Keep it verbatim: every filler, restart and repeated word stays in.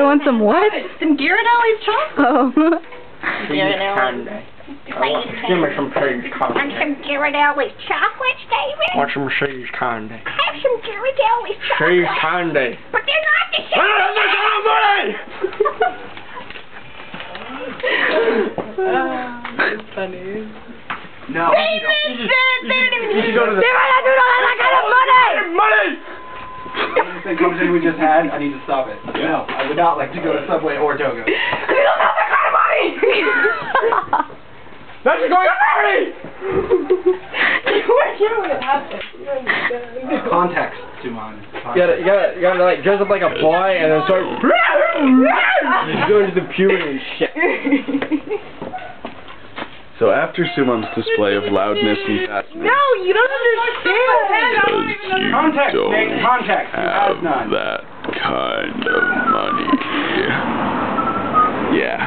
want some what? Some Ghirardelli's chocolate. Oh. Ghirardelli. Give me some cheese candy. Want some Ghirardelli's chocolates, David? Want some cheese candy? Have some Ghirardelli's chocolates. Cheese candy. But they're not the same. I don't have money! That's funny. No. David, You David, should go to the... David, I do not have that kind of money! Money! The conversation we just had, I need to stop it. No, I would not like to go to Subway or Togo. You don't have that kind of money! That's going on already! What would happen? Context to mine. You gotta, you gotta, you gotta like dress up like a boy and then start... You go into the puberty and shit. So after Sumon's display of loudness and fatness, No, you don't understand. because you Context, don't Nick, context. He has have none. that kind of money. Yeah.